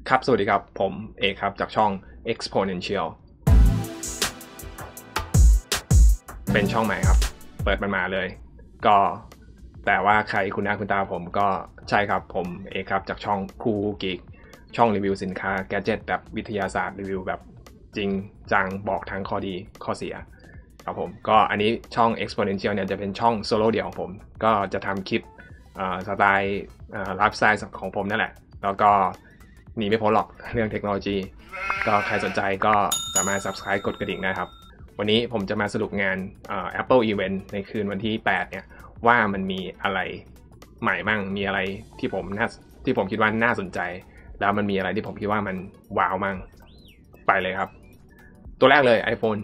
ครับสวัสดีครับผมเอกครับจากช่อง Exponential เป็นช่องใหม่ครับเปิดมันมาเลยก็แต่ว่าใครคุณหน้าคุณตาผมก็ใช่ครับผมเอกครับจากช่องคูกิกช่องรีวิวสินค้าแกดเจ็ตแบบวิทยาศาสตร์รีวิวแบบจริงจังบอกทั้งข้อดีข้อเสียครับผมก็อันนี้ช่อง Exponential เนี่ยจะเป็นช่องโซโล่เดี่ยวของผมก็จะทำคลิปสไตล์ไลฟ์สไตล์ของผมนั่นแหละแล้วก็หนีไม่พ้นหรอกเรื่องเทคโนโลยีก็ใครสนใจก็สามารถ subscribe กดกระดิ่งได้ครับวันนี้ผมจะมาสรุปงาน Apple Event ในคืนวันที่8เนี่ยว่ามันมีอะไรใหม่มั่งมีอะไรที่ผมคิดว่าน่าสนใจแล้วมันมีอะไรที่ผมคิดว่ามันว้าวมั่งไปเลยครับตัวแรกเลย iPhone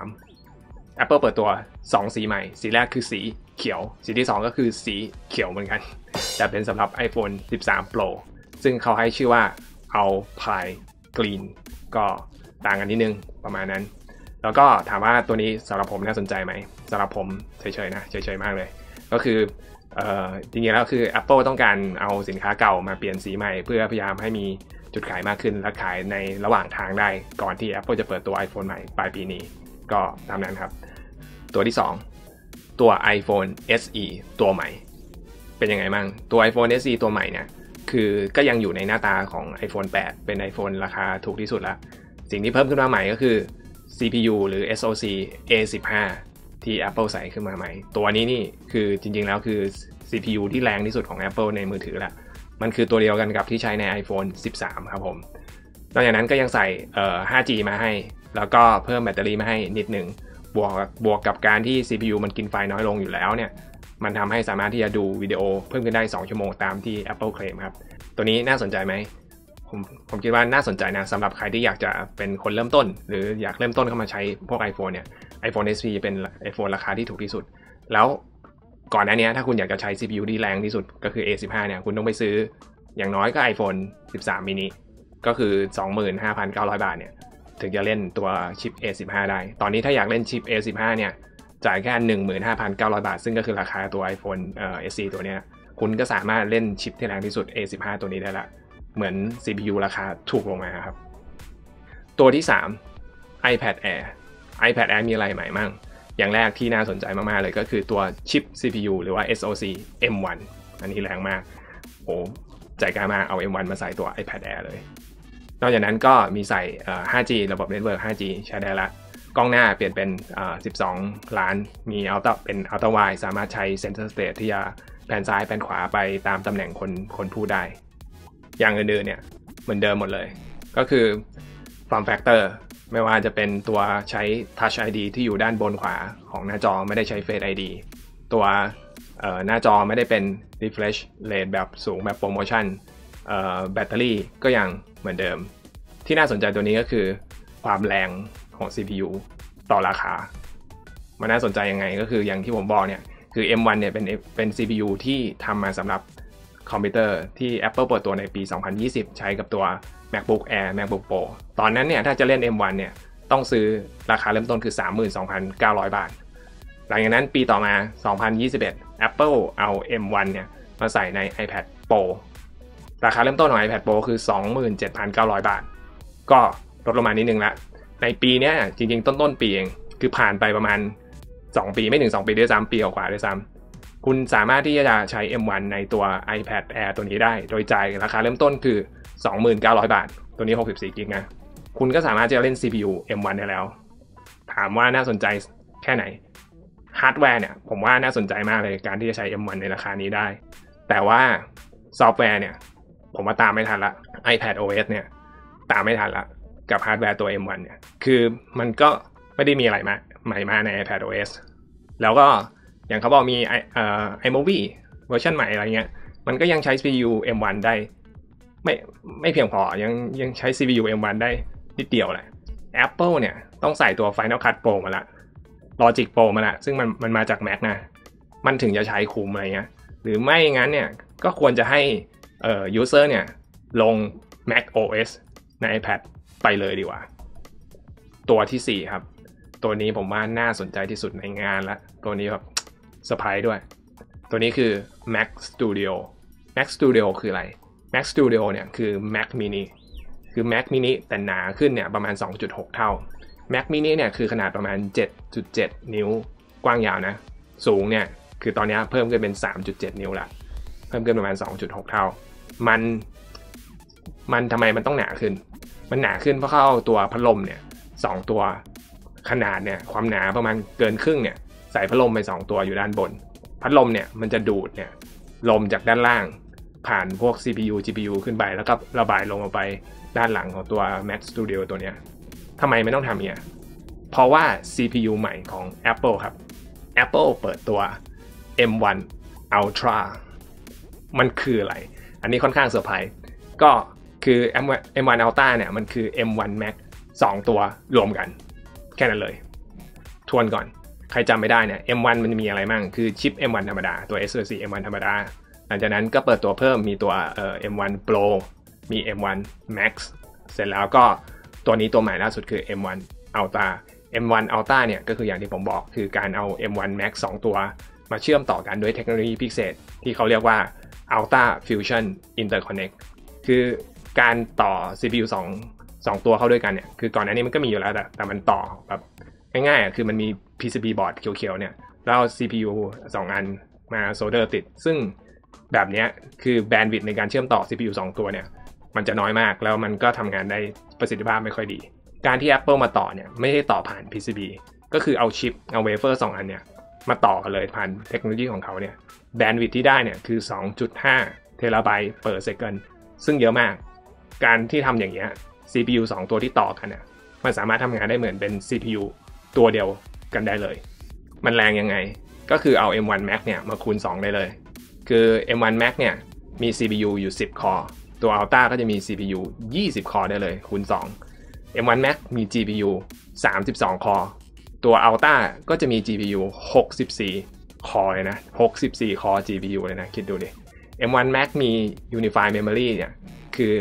13 Apple เปิดตัว2สีใหม่สีแรกคือสีเขียวสีที่2ก็คือสีเขียวเหมือนกันแต่เป็นสำหรับ iPhone 13 Pro ซึ่งเขาให้ชื่อว่าAlpine Green ก็ต่างกันนิดนึงประมาณนั้นแล้วก็ถามว่าตัวนี้สำหรับผมน่าสนใจไหมสำหรับผมเฉยๆนะเฉยๆมากเลยก็คือจริงๆแล้วคือ Apple ต้องการเอาสินค้าเก่ามาเปลี่ยนสีใหม่เพื่อพยายามให้มีจุดขายมากขึ้นและขายในระหว่างทางได้ก่อนที่ Apple จะเปิดตัว iPhone ใหม่ปลายปีนี้ก็ตามนั้นครับตัวที่2ตัว iPhone SE ตัวใหม่เป็นยังไงบ้างตัว iPhone SE ตัวใหม่เนี่ยคือก็ยังอยู่ในหน้าตาของ iPhone 8 เป็น iPhone ราคาถูกที่สุดแล้วสิ่งที่เพิ่มขึ้นมาใหม่ก็คือ CPU หรือ SoC A15 ที่ Apple ใส่ขึ้นมาใหม่ตัวนี้นี่คือจริงๆแล้วคือ CPU ที่แรงที่สุดของ Apple ในมือถือแหละมันคือตัวเดียวกันกับที่ใช้ใน iPhone 13 ครับผมนอกจากนั้นก็ยังใส่ 5G มาให้แล้วก็เพิ่มแบตเตอรี่มาให้นิดหนึ่งบวกกับการที่ CPU มันกินไฟน้อยลงอยู่แล้วเนี่ยมันทำให้สามารถที่จะดูวิดีโอเพิ่มขึ้นได้2ชั่วโมงตามที่ Apple เคลมครับตัวนี้น่าสนใจไหมผมคิดว่าน่าสนใจนะสำหรับใครที่อยากจะเป็นคนเริ่มต้นหรืออยากเริ่มต้นเข้ามาใช้พวก iPhone เนี่ย iPhone SE เป็น iPhone ราคาที่ถูกที่สุดแล้วก่อนหน้านี้ถ้าคุณอยากจะใช้ CPU ที่แรงที่สุดก็คือ A15 เนี่ยคุณต้องไปซื้ออย่างน้อยก็ iPhone 13 mini ก็คือ 25,900 บาทเนี่ยถึงจะเล่นตัวชิป A15 ได้ตอนนี้ถ้าอยากเล่นชิป A15 เนี่ยจ่ายแค่ 15,900 บาทซึ่งก็คือราคาตัว iPhone SE ตัวเนี้ยคุณก็สามารถเล่นชิปที่แรงที่สุด A15 ตัวนี้ได้ละเหมือน CPU ราคาถูกลงมาครับตัวที่3 iPad Air iPad Air มีอะไรใหม่มั่งอย่างแรกที่น่าสนใจมากๆเลยก็คือตัวชิป CPU หรือว่า SoC M1 อันนี้แรงมากโอ้ใจกล้ามากเอา M1 มาใส่ตัว iPad Air เลยนอกจากนั้นก็มีใส่ 5G ระบบ Network 5G ใช้ได้ละกล้องหน้าเปลี่ยนเป็น12 ล้านมีเป็น Ultra Wide สามารถใช้ Center Stage ที่จะแผนซ้ายแผนขวาไปตามตำแหน่งคนพูดได้อย่างอื่นๆเนี่ยเหมือนเดิมหมดเลยก็คือ Form Factor ไม่ว่าจะเป็นตัวใช้ Touch ID ที่อยู่ด้านบนขวาของหน้าจอไม่ได้ใช้ Face ID ตัวหน้าจอไม่ได้เป็น Refresh Rate แบบสูงแบบโปรโมชั่นแบตเตอรี่ก็ยังเหมือนเดิมที่น่าสนใจตัวนี้ก็คือความแรงของ CPU ต่อราคามันน่าสนใจยังไงก็คืออย่างที่ผมบอกเนี่ยคือ M1 เนี่ยเป็น CPU ที่ทำมาสำหรับคอมพิวเตอร์ที่ Apple เปิดตัวในปี 2020 ใช้กับตัว MacBook Air MacBook Pro ตอนนั้นเนี่ยถ้าจะเล่น M1 เนี่ยต้องซื้อราคาเริ่มต้นคือ 32,900 บาทหลังจากนั้นปีต่อมา 2021 Apple เอา M1 เนี่ยมาใส่ใน iPad Pro ราคาเริ่มต้นของ iPad Pro คือ 27,900 บาทก็ลดลงมานิดนึงละในปีนี้จริงๆต้นปีเองคือผ่านไปประมาณ2ปีไม่ถึง2ปีด้วยซ้ำปีกว่าด้วยซ้ำคุณสามารถที่จะใช้ M1 ในตัว iPad Air ตัวนี้ได้โดยจ่ายราคาเริ่มต้นคือ 29,000 บาทตัวนี้64 กิกนะคุณก็สามารถจะเล่น CPU M1 ได้แล้วถามว่าน่าสนใจแค่ไหนฮาร์ดแวร์เนี่ยผมว่าน่าสนใจมากเลยการที่จะใช้ M1 ในราคานี้ได้แต่ว่าซอฟต์แวร์เนี่ยผมว่าตามไม่ทันละ iPad OS เนี่ยตามไม่ทันละกับฮาร์ดแวร์ตัว M1 เนี่ยคือมันก็ไม่ได้มีอะไรใหม่มาใน iPad OS แล้วก็อย่างเขาบอกมีiMovie เวอร์ชันใหม่อะไรเงี้ยมันก็ยังใช้ CPU M1 ได้ไม่เพียงพอยังใช้ CPU M1 ได้นิดเดียวแหละ Apple เนี่ยต้องใส่ตัว Final Cut Pro มาละ Logic Pro มาละซึ่งมันมาจาก Mac นะมันถึงจะใช้คุ้มอะไรเงี้ยหรือไม่งั้นเนี่ยก็ควรจะให้user เนี่ยลง Mac OS ใน iPad ไปเลยดีกว่าตัวที่4ครับตัวนี้ผมว่าน่าสนใจที่สุดในงานละตัวนี้แบบเซอร์ไพรส์ด้วยตัวนี้คือ Mac Studio Mac Studio คืออะไร Mac Studio เนี่ยคือ Mac Mini คือ Mac mini แต่หนาขึ้นเนี่ยประมาณ 2.6 เท่า Mac mini เนี่ยคือขนาดประมาณ 7.7 นิ้วกว้างยาวนะสูงเนี่ยคือตอนนี้เพิ่มขึ้นเป็น 3.7 นิ้วละเพิ่มขึ้นประมาณ 2.6 เท่ามันทำไมมันต้องหนาขึ้นมันหนาขึ้นเพราะเขาเอาตัวพัดลมเนี่ย2ตัวขนาดเนี่ยความหนาประมาณเกินครึ่งเนี่ยใส่พัดลมไป2ตัวอยู่ด้านบนพัดลมเนี่ยมันจะดูดเนี่ยลมจากด้านล่างผ่านพวก CPU GPU ขึ้นไปแล้วก็ระบายลงมาไปด้านหลังของตัว Mac Studio ตัวเนี้ยทำไมไม่ต้องทำเนี่ยเพราะว่า CPU ใหม่ของ Apple ครับ Apple เปิดตัว M1 Ultra มันคืออะไรอันนี้ค่อนข้างเซอร์ไพรส์ก็คือ M1 Ultra เนี่ยมันคือ M1 Max 2 ตัวรวมกันแค่นั้นเลยทวนก่อนใครจำไม่ได้เนี่ย M1 มันมีอะไรมั่งคือชิป M1 ธรรมดาตัว SoC M1 ธรรมดาหลังจากนั้นก็เปิดตัวเพิ่มมีตัว M1 Pro มี M1 Max เสร็จแล้วก็ตัวนี้ตัวใหม่ล่าสุดคือ M1 Ultra M1 Ultra เนี่ยก็คืออย่างที่ผมบอกคือการเอา M1 Max 2 ตัวมาเชื่อมต่อกันด้วยเทคโนโลยีพิเศษที่เขาเรียกว่า Ultra Fusion Interconnect คือการต่อ CPU 2 ตัวเข้าด้วยกันเนี่ยคือก่อนหน้านี้มันก็มีอยู่แล้วแต่มันต่อแบบง่ายๆคือมันมี PCB board เขียวๆเนี่ยแล้วเอา CPU 2 อันมาโซลเดอร์ติดซึ่งแบบนี้คือแบนด์วิดต์ในการเชื่อมต่อ CPU 2 ตัวเนี่ยมันจะน้อยมากแล้วมันก็ทำงานได้ประสิทธิภาพไม่ค่อยดีการที่ Apple มาต่อเนี่ยไม่ได้ต่อผ่าน PCB ก็คือเอาชิปเอาเวเฟอร์2 อันเนี่ยมาต่อกันเลยผ่านเทคโนโลยีของเขาเนี่ยแบนด์วิดต์ที่ได้เนี่ยคือ 2.5 เทราไบต์ per second ซึ่งเยอะมากการที่ทำอย่างเงี้ย CPU 2 ตัวที่ต่อกันเนี่ยมันสามารถทำงานได้เหมือนเป็น CPU ตัวเดียวกันได้เลยมันแรงยังไงก็คือเอา M1 Max เนี่ยมาคูณ2ได้เลยคือ M1 Max เนี่ยมี CPU อยู่10 คอตัว Ultra ก็จะมี CPU 20 คอได้เลยคูณ2 M1 Max มี GPU 32 คอตัว Ultra ก็จะมี GPU 64 คอเลยนะ64 คอ GPU เลยนะคิดดูดิ M1 Max มี Unified Memory เนี่ยคือ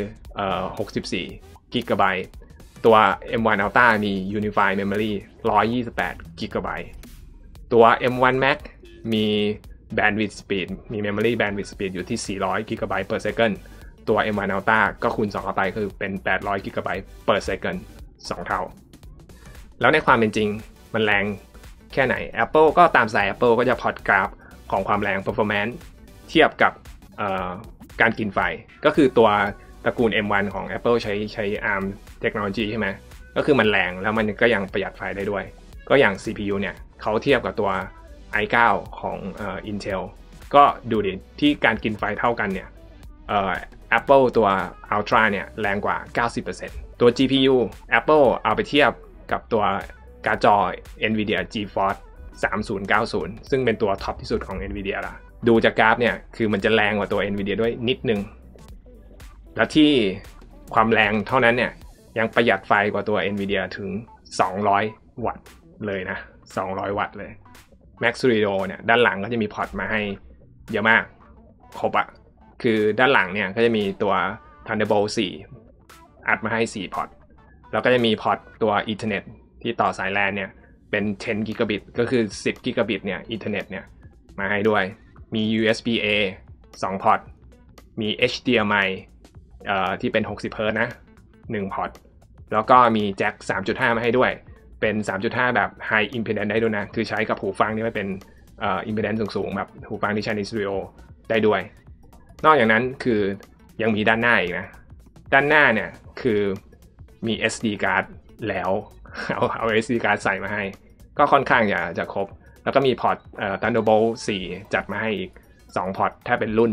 64 GB ตัว M1 Ultra มี Unified Memory 128 GB ตัว M1 Max มี Bandwidth Speed มี Memory Bandwidth Speed อยู่ที่400 GB per second ตัว M1 Ultra ก็คูณ2เข้าไปคือเป็น800 GB per second 2 เท่าแล้วในความเป็นจริงมันแรงแค่ไหน Apple ก็ตามสาย Apple ก็จะพอร์ตกราฟของความแรง performance เทียบกับการกินไฟก็คือตัวตระกูล M1 ของ Apple ใช้ ARM Technology ใช่ไหมก็คือมันแรงแล้วมันก็ยังประหยัดไฟได้ด้วยก็อย่าง CPU เนี่ยเขาเทียบกับตัว i9 ของIntel ก็ดูดิที่การกินไฟเท่ากันเนี่ยApple ตัว Ultra เนี่ยแรงกว่า 90% ตัว GPU Apple เอาไปเทียบกับตัวการ์ดจอ Nvidia GeForce 3090ซึ่งเป็นตัวท็อปที่สุดของ Nvidia ละดูจากกราฟเนี่ยคือมันจะแรงกว่าตัว Nvidia ด้วยนิดนึงแล้วที่ความแรงเท่านั้นเนี่ยยังประหยัดไฟกว่าตัว Nvidia ถึง200 วัตต์เลยนะ200 วัตต์เลย Mac Studio เนี่ยด้านหลังก็จะมีพอร์ตมาให้เยอะมากครบอะคือด้านหลังเนี่ยก็จะมีตัว Thunderbolt 4 อัดมาให้4 พอร์ตแล้วก็จะมีพอร์ตตัว Ethernet ที่ต่อสาย LAN เนี่ยเป็น10 Gigabit ก็คือ10 Gigabit เนี่ย Ethernet เนี่ยมาให้ด้วยมี USB-A 2 พอร์ตมี HDMI ที่เป็น60 Hz นะ1 พอร์ตแล้วก็มีแจ็ค 3.5 มาให้ด้วยเป็น 3.5 แบบ High Impedance ได้ด้วยนะคือใช้กับหูฟังที่ไม่เป็นImpedance สูงๆแบบหูฟังที่ใช้ในสตูดิโอได้ด้วยนอกจากนั้นคือยังมีด้านหน้าอีกนะด้านหน้าเนี่ยคือมี SD card แล้วเอา SD card ใส่มาให้ก็ค่อนข้างจะครบแล้วก็มีพอร์ตThunderbolt 4 จัดมาให้อีก2 พอร์ตถ้าเป็นรุ่น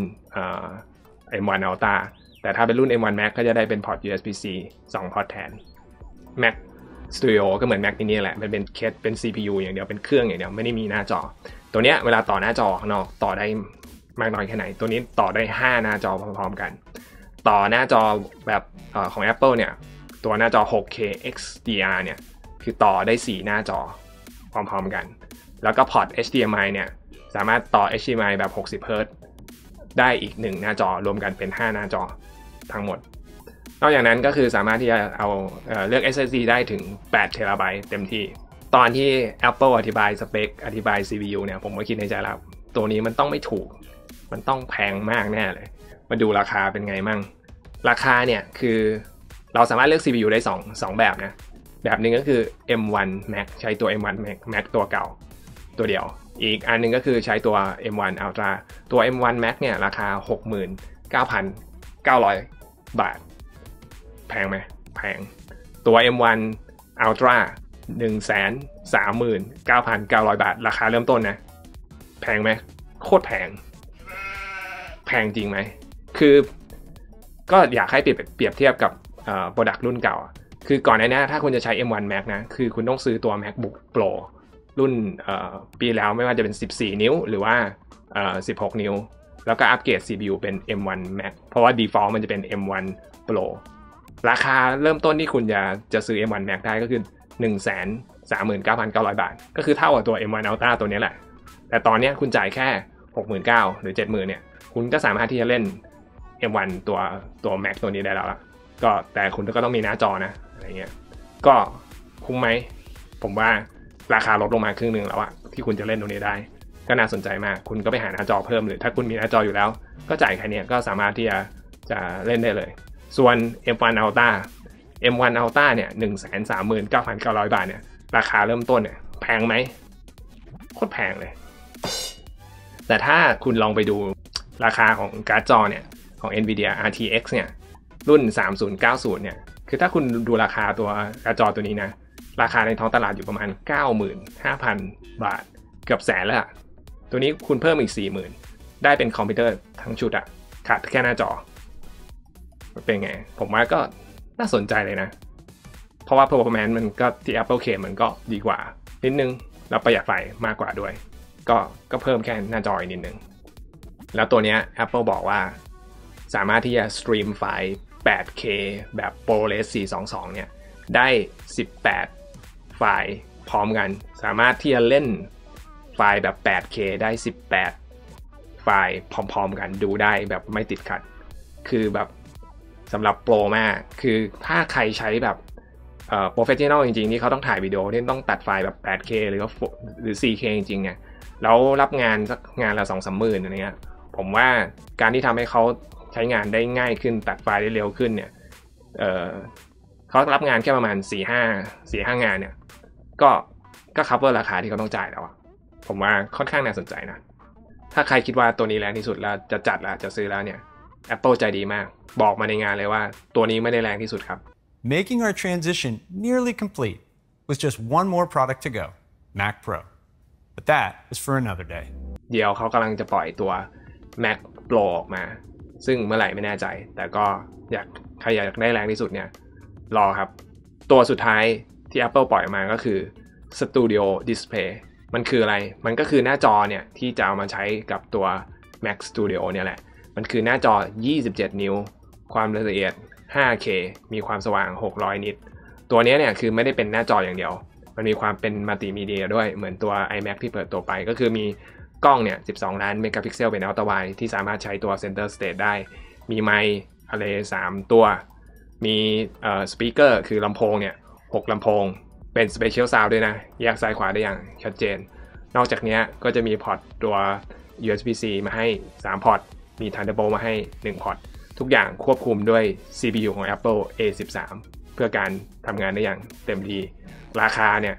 M1 Ultra แต่ถ้าเป็นรุ่น M1 Max ก็จะได้เป็นพอร์ต USB-C 2 พอร์ตแทน Mac Studio ก็เหมือน Mac mini แหละมันเป็นเคสเป็น CPU อย่างเดียวเป็นเครื่องอย่างเดียวไม่ได้มีหน้าจอตัวเนี้ยเวลาต่อหน้าจอข้างนอกต่อได้มากน้อยแค่ไหนตัวนี้ต่อได้5 หน้าจอพร้อมๆกันต่อหน้าจอแบบของ Apple เนี่ยตัวหน้าจอ 6K XDR เนี่ยคือต่อได้4 หน้าจอพร้อมๆกันแล้วก็พอร์ต HDMI เนี่ยสามารถต่อ HDMI แบบ60 Hz ได้อีก1 หน้าจอรวมกันเป็น5 หน้าจอทั้งหมดนอกจากนั้นก็คือสามารถที่จะเอาเลือก SSD ได้ถึง8 เทราไบต์เต็มที่ตอนที่ Apple อธิบายสเปคอธิบาย CPU เนี่ยผมก็คิดในใจแล้วตัวนี้มันต้องไม่ถูกมันต้องแพงมากแน่เลยมาดูราคาเป็นไงมั่งราคาเนี่ยคือเราสามารถเลือก CPU ได้2แบบนะแบบหนึ่งก็คือ M1 Max ใช้ตัว M1 Max ตัวเก่าตัวเดียวอีกอันนึงก็คือใช้ตัว M1 Ultra ตัว M1 Max เนี่ยราคา 69,900 บาทแพงไหมแพงตัว M1 Ultra 139,900 บาทราคาเริ่มต้นนะแพงไหมโคตรแพงจริงไหมคือก็อยากให้เปรียบเทียบกับproduct รุ่นเก่าคือก่อนหน้านี้ถ้าคุณจะใช้ M1 Max นะคือคุณต้องซื้อตัว MacBook Pro รุ่นปีแล้วไม่ว่าจะเป็น14นิ้วหรือว่า16นิ้วแล้วก็อัปเกรด CPU เป็น M1 Max เพราะว่า default มันจะเป็น M1 Pro ราคาเริ่มต้นที่คุณจะซื้อ M1 Max ได้ก็คือ 139,900 บาทก็คือเท่ากับตัว M1 Ultra ตัวนี้แหละแต่ตอนนี้คุณจ่ายแค่ 69,000 หรือ 70,000 เนี่ยคุณก็สามารถที่จะเล่น M1 ตัว Max ตัวนี้ได้แล้วละก็แต่คุณก็ต้องมีหน้าจอนะอะไรเงี้ยก็คุ้มไหมผมว่าราคาลดลงมาครึ่งนึงแล้วอะที่คุณจะเล่นตรงนี้ได้ก็น่าสนใจมากคุณก็ไปหาหน้าจอเพิ่มหรือถ้าคุณมีหน้าจออยู่แล้วก็จ่ายแค่นี้ก็สามารถที่จะเล่นได้เลยส่วน M1 Ultra เนี่ย 139,900 บาทเนี่ยราคาเริ่มต้นเนี่ยแพงไหมโคตรแพงเลยแต่ถ้าคุณลองไปดูราคาของการ์ดจอเนี่ยของ Nvidia RTX เนี่ยรุ่น 3090 เนี่ยคือถ้าคุณดูราคาตัวการ์ดจอตัวนี้นะราคาในท้องตลาดอยู่ประมาณ 95,000 บาทเกือบแสนแล้วตัวนี้คุณเพิ่มอีก 40,000 ได้เป็นคอมพิวเตอร์ทั้งชุดอะขาดแค่หน้าจอเป็นไงผมว่าก็น่าสนใจเลยนะเพราะว่า performance มันก็ที่ Apple เคลมมันก็ดีกว่านิดนึงแล้วประหยัดไฟมากกว่าด้วยก็เพิ่มแค่หน้าจออีกนิดนึงแล้วตัวนี้ Apple บอกว่าสามารถที่จะสตรีมไฟล์ 8K แบบ ProRes 422 เนี่ยได้ 18 ไฟล์พร้อมกันสามารถที่จะเล่นไฟล์แบบ 8K ได้ 18 ไฟล์พร้อมๆกันดูได้แบบไม่ติดขัดคือแบบสำหรับโปรมากคือถ้าใครใช้แบบโปรเฟชชั่นอลจริงๆนี่เขาต้องถ่ายวิดีโอที่ต้องตัดไฟล์แบบ 8K หรือ 4K จริงๆเนี่ยแล้วรับงานสักงานละ 2-3 หมื่นอะไรเงี้ยผมว่าการที่ทำให้เขาใช้งานได้ง่ายขึ้นตัดไฟล์ได้เร็วขึ้นเนี่ยเขารับงานแค่ประมาณ 4-5 งานเนี่ยก็coverราคาที่เขาต้องจ่ายแล้วผมว่าค่อนข้างน่าสนใจนะถ้าใครคิดว่าตัวนี้แรงที่สุดแล้วจะจัดแล้วจะซื้อแล้วเนี่ย Apple ใจดีมากบอกมาในงานเลยว่าตัวนี้ไม่ได้แรงที่สุดครับ Making our transition nearly complete with just one more product to go, Mac Pro. But that is for another day. เดี๋ยวเขากำลังจะปล่อยตัว Mac Pro ออกมาซึ่งเมื่อไหร่ไม่แน่ใจแต่ก็ใครอยากได้แรงที่สุดเนี่ยรอครับตัวสุดท้ายที่ Apple ปล่อยออกมาก็คือ Studio Display มันคืออะไรมันก็คือหน้าจอเนี่ยที่จะเอามาใช้กับตัว Mac Studio เนี่ยแหละมันคือหน้าจอ27 นิ้วความละเอียด 5K มีความสว่าง 600 นิตตัวนี้เนี่ยคือไม่ได้เป็นหน้าจออย่างเดียวมันมีความเป็นมัลติมีเดียด้วยเหมือนตัว iMac ที่เปิดตัวไปก็คือมีกล้องเนี่ย12 ล้านเมกะพิกเซลเป็นอัลตร้าไวด์ที่สามารถใช้ตัว Center Stage ได้มีไมค์อะไร3 ตัวมีสปีกเกอร์คือลำโพงเนี่ย6 ลำโพงเป็น Spatial Sound ด้วยนะแยกซ้ายขวาได้อย่างชัดเจนนอกจากนี้ก็จะมีพอร์ตตัว USB-C มาให้3 พอร์ตมี Thunderbolt มาให้1 พอร์ตทุกอย่างควบคุมด้วย CPU ของ Apple A13 เพื่อการทำงานได้อย่างเต็มที่ราคาเนี่ย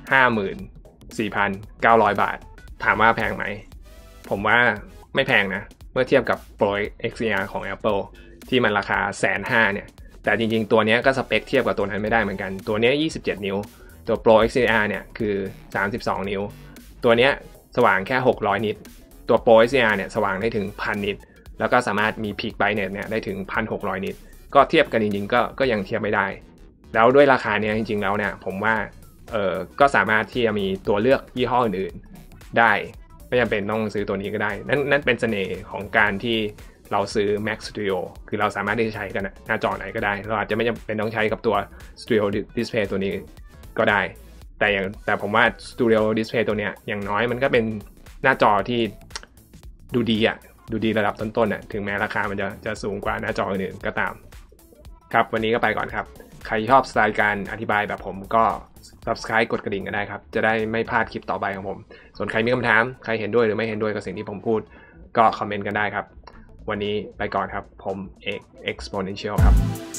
54,900 บาทถามว่าแพงไหมผมว่าไม่แพงนะเมื่อเทียบกับ Pro XDR ของ Apple ที่มันราคา 150,000 เนี่ยแต่จริงๆตัวนี้ก็สเปคเทียบกับตัวนั้นไม่ได้เหมือนกันตัวนี้27 นิ้วตัว Pro XDR เนี่ยคือ32 นิ้วตัวนี้สว่างแค่600 นิตตัว Pro XDR เนี่ยสว่างได้ถึง 1,000 นิตแล้วก็สามารถมี Peak Brightness เนี่ยได้ถึง 1,600 นิตก็เทียบกันจริงๆก็ยังเทียบไม่ได้แล้วด้วยราคาเนี้ยจริงๆแล้วเนี่ยผมว่าก็สามารถที่จะมีตัวเลือกยี่ห้ออื่นๆได้ไม่จำเป็นต้องซื้อตัวนี้ก็ได้นั่นเป็นเสน่ห์ของการที่เราซื้อ Mac Studio คือเราสามารถที่จะใช้กันหน้าจอไหนก็ได้เราอาจจะไม่จำเป็นต้องใช้กับตัว Studio Display ตัวนี้ก็ได้แต่ผมว่า Studio Display ตัวเนี้ยอย่างน้อยมันก็เป็นหน้าจอที่ดูดีระดับต้นๆถึงแม้ราคามันจะสูงกว่าหน้าจออื่นๆก็ตามครับวันนี้ก็ไปก่อนครับใครชอบสไตล์การอธิบายแบบผมก็ Subscribe กดกระดิ่งกันได้ครับจะได้ไม่พลาดคลิปต่อไปของผมส่วนใครมีคำถามใครเห็นด้วยหรือไม่เห็นด้วยกับสิ่งที่ผมพูดก็คอมเมนต์กันได้ครับวันนี้ไปก่อนครับผมเอก Exponential ครับ